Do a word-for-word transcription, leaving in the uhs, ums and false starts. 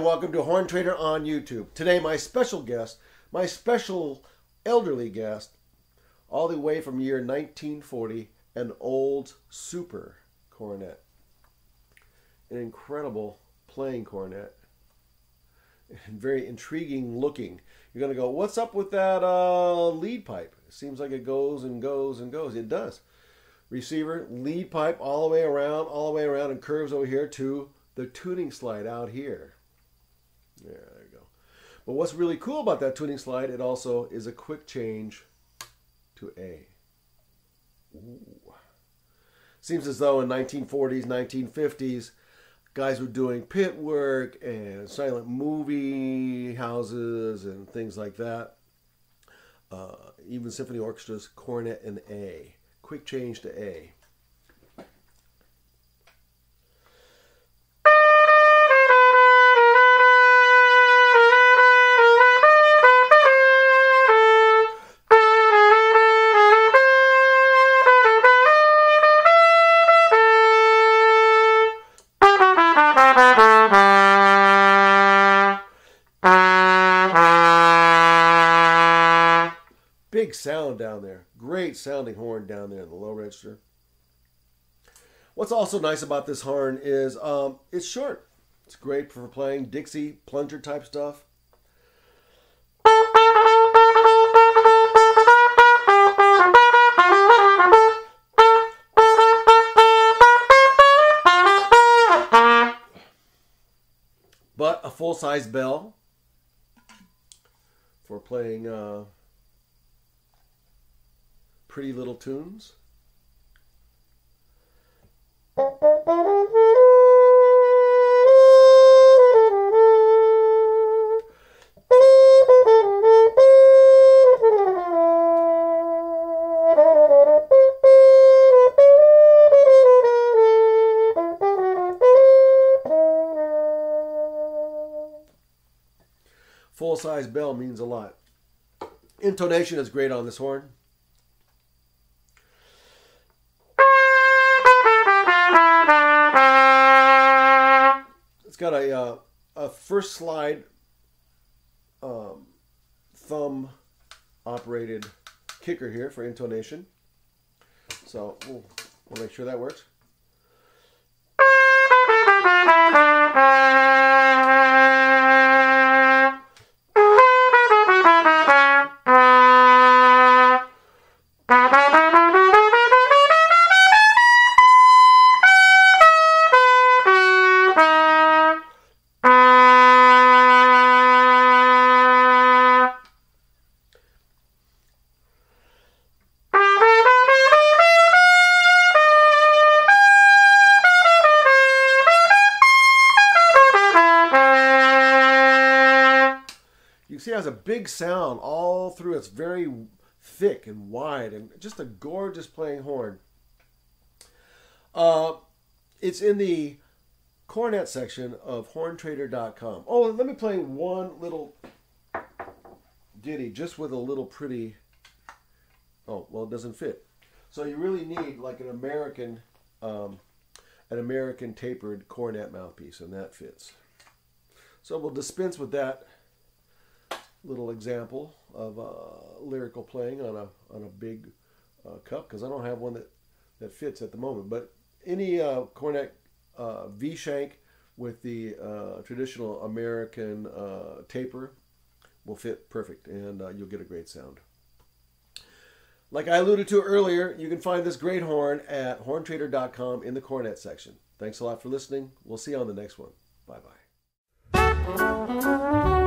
welcome to Horn Trader on YouTube. Today my special guest, my special elderly guest, all the way from year nineteen forty, an Olds Super cornet. An incredible playing cornet. And very intriguing looking. You're going to go, what's up with that uh, lead pipe? It seems like it goes and goes and goes. It does. Receiver, lead pipe all the way around, all the way around, and curves over here to the tuning slide out here. There, there you go. But what's really cool about that tuning slide, it also is a quick change to A. Ooh. Seems as though in nineteen forties, nineteen fifties, guys were doing pit work and silent movie houses and things like that. Uh, even symphony orchestras, cornet and A. Quick change to A. Big sound down there. Great sounding horn down there in the low register. What's also nice about this horn is um, it's short. It's great for playing Dixie plunger type stuff. But a full-size bell for playing uh, pretty little tunes. Full-size bell means a lot. Intonation is great on this horn. It's got a, uh, a first slide um, thumb operated kicker here for intonation. So we'll, we'll make sure that works. You see it has a big sound all through. It's very thick and wide and just a gorgeous playing horn. Uh, it's in the cornet section of horn trader dot com. Oh, let me play one little ditty just with a little pretty... Oh, well, it doesn't fit. So you really need like an American, um, an American tapered cornet mouthpiece, and that fits. So we'll dispense with that little example of uh, lyrical playing on a on a big uh, cup, because I don't have one that that fits at the moment. But any uh, cornet uh, V shank with the uh, traditional American uh, taper will fit perfect, and uh, you'll get a great sound. Like I alluded to earlier, you can find this great horn at horn trader dot com in the cornet section. Thanks a lot for listening. We'll see you on the next one. Bye bye.